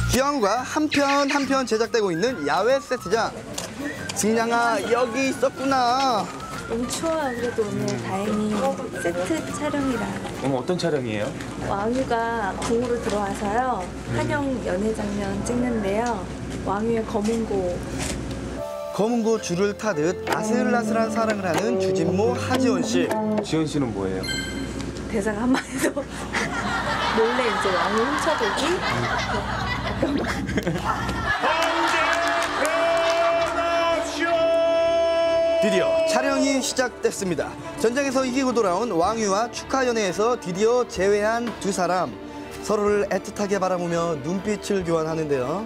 귀향과 한 편 한 편 제작되고 있는 야외 세트장. 승냥아, 여기 있었구나. 너무 추워요. 그래도 오늘 다행히 세트 촬영이라. 어떤 촬영이에요? 왕유가 궁으로 들어와서요. 한영 연애 장면 찍는데요. 왕유의 검은고. 검은고 줄을 타듯 아슬아슬한 사랑을 하는 주진모 하지원 씨. 지원 씨는 뭐예요? 대사가 한마디도 몰래 이제 왕유 훔쳐보기. 드디어 촬영이 시작됐습니다. 전장에서 이기고 돌아온 왕유와 축하 연애에서 드디어 재회한 두 사람. 서로를 애틋하게 바라보며 눈빛을 교환하는데요.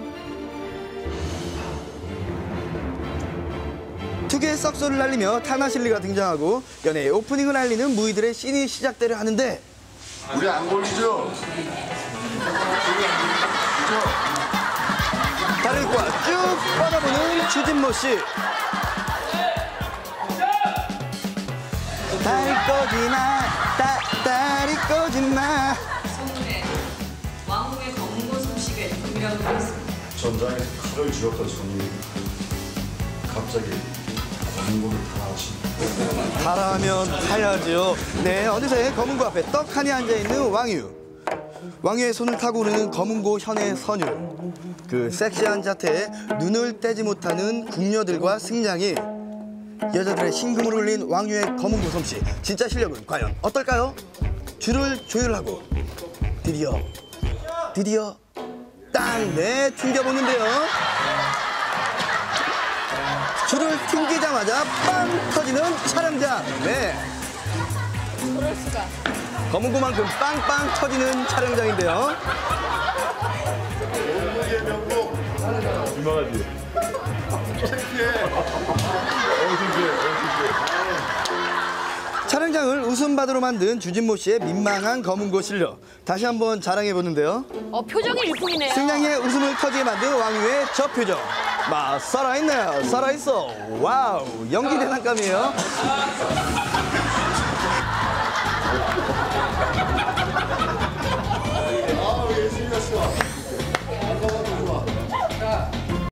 특유의 썩소를 날리며 타나실리가 등장하고 연애의 오프닝을 알리는 무희들의 씬이 시작되려 하는데 우리 안 걸리죠? 다리를 꽉 쭉 뻗어보는 주진모 씨. 다리 꺼지마, 다리 꺼지마. 성문에 왕후의 검은고 솜씨가 일품이라고 되어 있습니다. 전장에서 칼을 쥐었던 손님이 갑자기 광고를 다 하신. 가라면 가야죠. 네, 어느새 검은고 앞에 떡하니 앉아있는 왕유. 왕유의 손을 타고 오르는 검은고 현의 선율. 그 섹시한 자태에 눈을 떼지 못하는 궁녀들과 승냥이. 여자들의 심금을 울린 왕유의 검은고 솜씨. 진짜 실력은 과연 어떨까요? 줄을 조율하고 드디어 땅 내 튕겨보는데요. 줄을 튕기자마자 빵 터지는 촬영장. 네. 그럴 수가. 검은고만큼 빵빵 터지는 촬영장인데요. 유명하지? 촬영장을 웃음바다로 만든 주진모 씨의 민망한 검은고 실력. 다시 한번 자랑해보는데요. 표정이 일품이네요. 승냥이의 웃음을 터지게 만든 왕유의 저 표정. 막 살아있네요. 살아있어. 와우. 연기 대상감이에요.